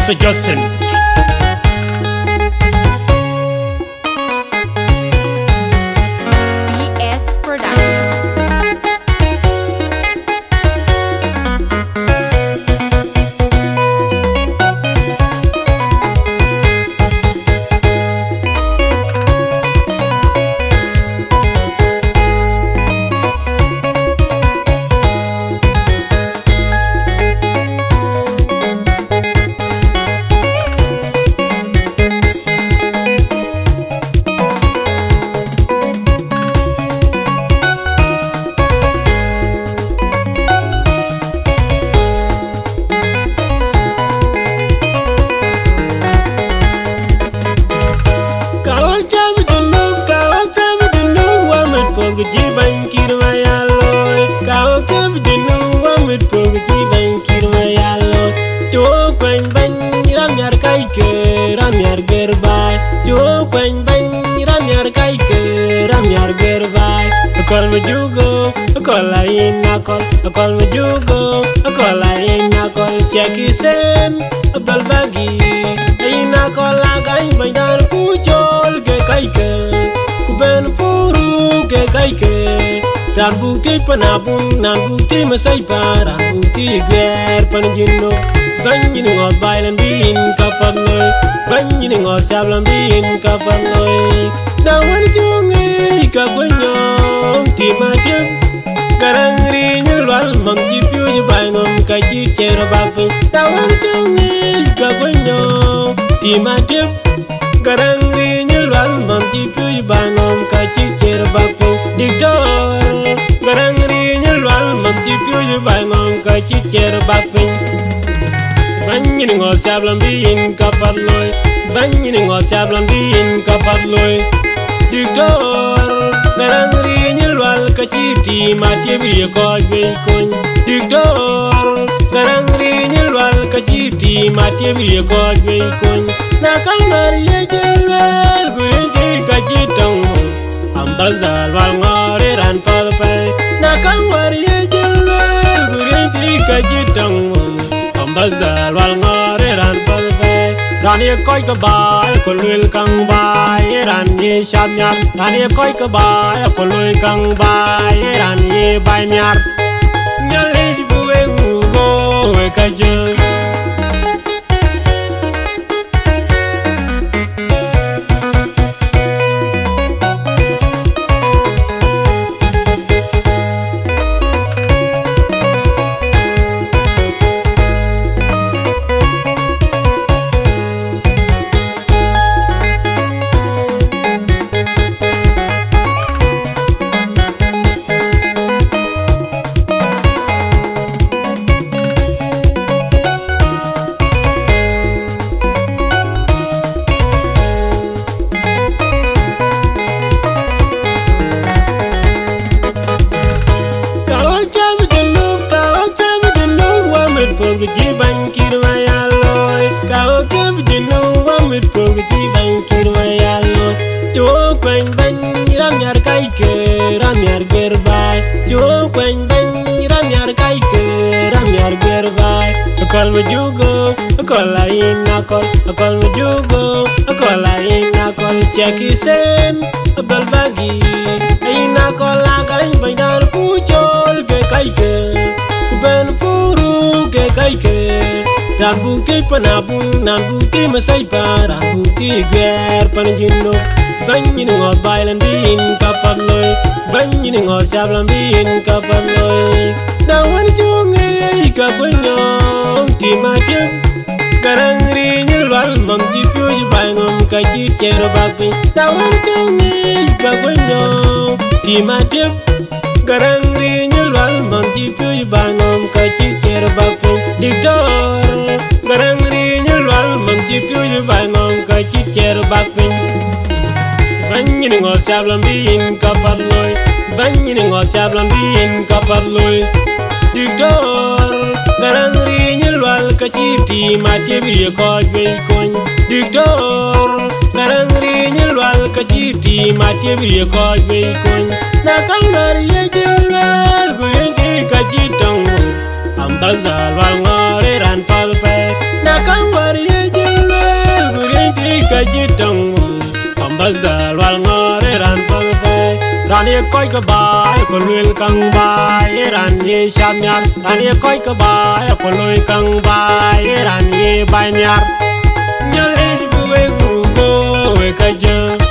Producer Justin. BS Production. Call me jugo, call lain nakol, call me jugo, call lain nakol. Check his in, abal bagi, lain nakol lagay bayar pucol ke kaike, kuben puru ke kaike. Dan bukti penabung, dan bukti masai paran, bukti ger panjino. Banyin ngot bailan bin kapan loy, banyin ngot sablan bin kapan loy. Dawan jungi kabanyong ti matiap, garang rinyal wal mangji piu je bainom kaji cero bakpin. Dawan jungi kabanyong ti matiap, garang rinyal wal mangji piu je bainom kaji cero bakpin. Diktor garang rinyal wal mangji piu je bainom kaji cero bakpin. Banyin ngot sablan bin kapan loy, banyin ngot sablan bin kapan loy. Diktor garang rinyal wal kaciti mati biya koj kon. Diktor garang rinyal wal kaciti mati biya koj kon. Nakal mariya jelal gurinti kacitong ambazal wal ngore ran palpai. Nakal mariya jelal gurinti kacitong ambazal wal ngore ran palpai. Rani koi ka bai ko luil kang bai ran ye sham nyar. Rani koi ka bai ko luil kang bai ran ye bai nyar. Nyale buwe ngugo ka je. Call me jugo, call lain nakol, call me jugo, call lain nakol. Check his in, abal bagi, lain nakol lagay bayar pucol ke kaike, kuben puru ke kaike. Dan bukti penabung, dan bukti masai paran, bukti ger panjino. Banyin ngot bailan bin kapan loy, banyin ngot sablan bin kapan loy. Dawan jungi kabanyong ti matiap, garang rinyal wal mangji piu je bainom kaji cero bakpin. Dawan jungi kabanyong ti matiap, garang rinyal wal mangji piu je bainom kaji cero bakpin. Diktor garang rinyal wal mangji piu je bainom kaji cero bakpin. Banyin ngot sablan bin kapan loy, banyin ngot sablan bin kapan loy. Diktor garang rinyal wal kaciti mati biya koj kon. Diktor garang rinyal wal kaciti mati biya koj kon. Nakal mariya jelal gurinti kacitong ambazal wal ngore ran palpai. Nakal mariya jitang ambal dal wal ngore ran pangpe ran ye koi ka ba ko lul kang ba ye ran ye shamyar ran ye koi ka ba ko lul kang ba ye ran ye banyar nyale buwe go we ka